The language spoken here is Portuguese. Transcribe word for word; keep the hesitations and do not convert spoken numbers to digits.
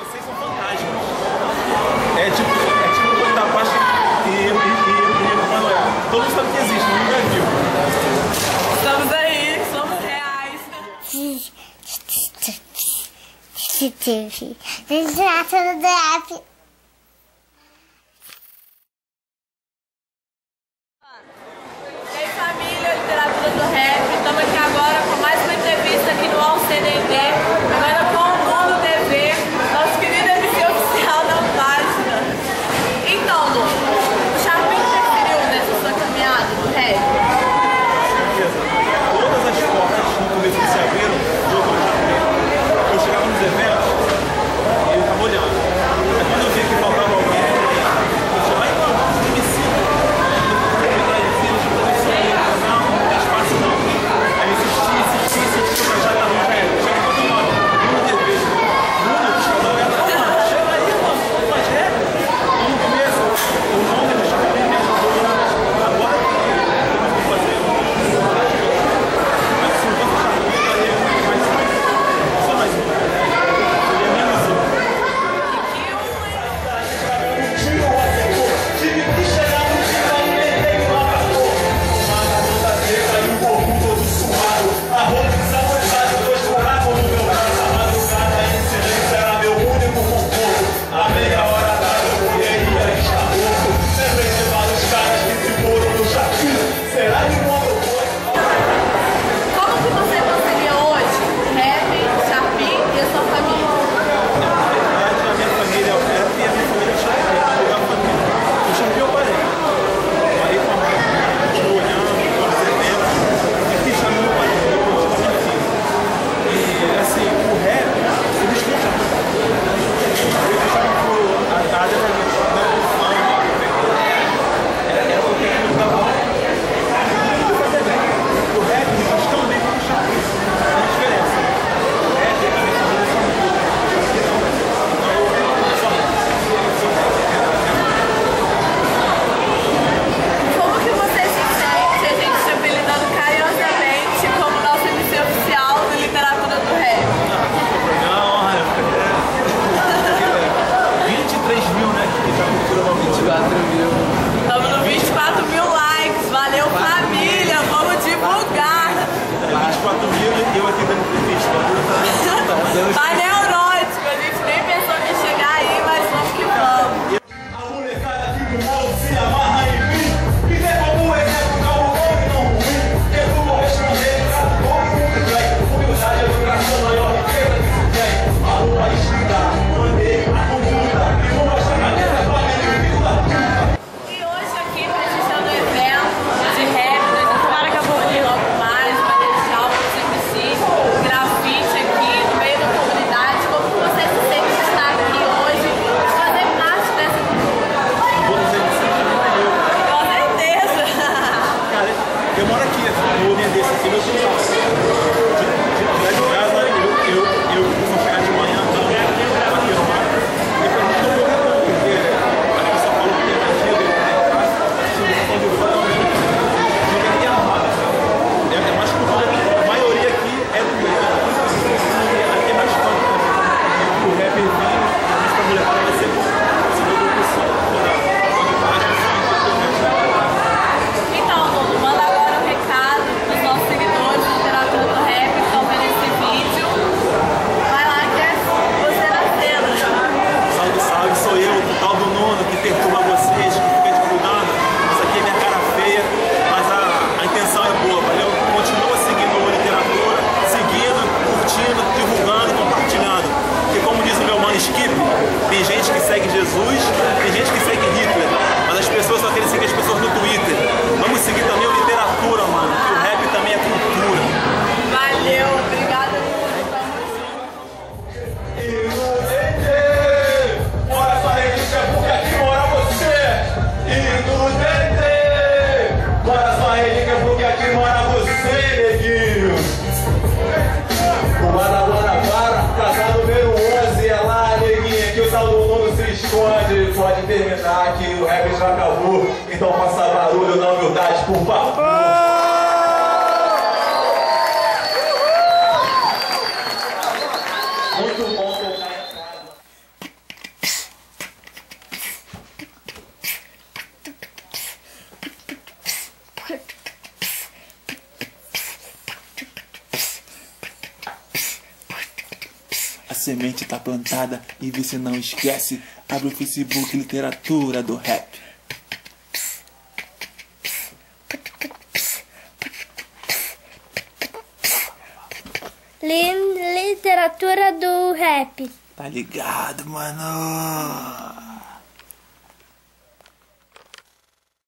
Vocês são fantásticos. É tipo, é tipo quando tá baixo e, e, e, e Manuel. Todo mundo sabe que existe, nunca viu. Estamos aí, somos reais. Literatura do rap. E aí, família, literatura do rap. Estamos aqui agora com mais uma entrevista aqui no All C D D. Agora com o Mundo T V, nosso querido M C oficial da página. Então, Lu, o Charpin interferiu nessa sua caminhada do rap? Todas as portas no começo que se abriram, jogou o Charpin. Eu chegava nos eventos e eu ficava olhando. Aí quando eu vi que faltava alguém, eu tinha lá, então, M C. Tá neurótico, a gente nem pensou que ia chegar aí, mas vamos que vamos. A molecada aqui do morro se amarra em mim. E vê como executar o nome não ruim. Eu vou responder pra todo mundo bem. Humildade, educação, maior riqueza que se tem. A rua estudar, manter a cultura. E vou mostrar a maneira pra mim, filho da puta. E hoje aqui, prestigiando o evento de rap, nós vamos tomar a Caboquinha logo mais, vai deixar o M C, grafite aqui no meio da comunidade. Como você se sente de estar aqui hoje e fazer parte dessa cultura? Com certeza! Cara, eu moro aqui, no Rio desse aqui, meu quintal. De, de, de casa, eu, eu, eu vou chegar de manhã, então, aqui no mar. Depois não estou jogando, porque aqui em São Paulo tem energia, tem casa, se não for de fora, não tem nem arrumado. É, é mais cultura, a maioria aqui é do rap. Aqui é mais fã. O rap vem, a música molecada vai ser segunda opção. Então, Nuno, manda agora um recado para os nossos seguidores de literatura do rap que estão vendo esse vídeo. Vai lá que é você na cena. Salve, salve, sou eu, o tal do Nuno, que perturba vocês, que fica divulgando. Isso aqui é minha cara feia, mas a, a intenção é boa, valeu? Continua seguindo a literatura, seguindo, curtindo, divulgando, compartilhando. Porque como diz o meu mano Skip, tem gente que segue Jesus, tem gente que segue Hitler, mas as pessoas só querem seguir as pessoas no Twitter. Vamos seguir também a literatura, mano, que o rap também é cultura. Valeu, obrigada, Nuno. Tamo junto. E no D D, bora sua relíquia porque aqui mora você. E no D D, bora sua relíquia porque aqui mora você, neguinho. O Guanabara, casa número onze, é lá, neguinha, que o tal do mundo se esconde. Pode terminar que o rap já acabou. Então faça barulho na humildade, por favor. Muito bom tocar em casa. semente tá plantada e vê se não esquece. Abre o Facebook, literatura do rap. Literatura do rap. Tá ligado, mano?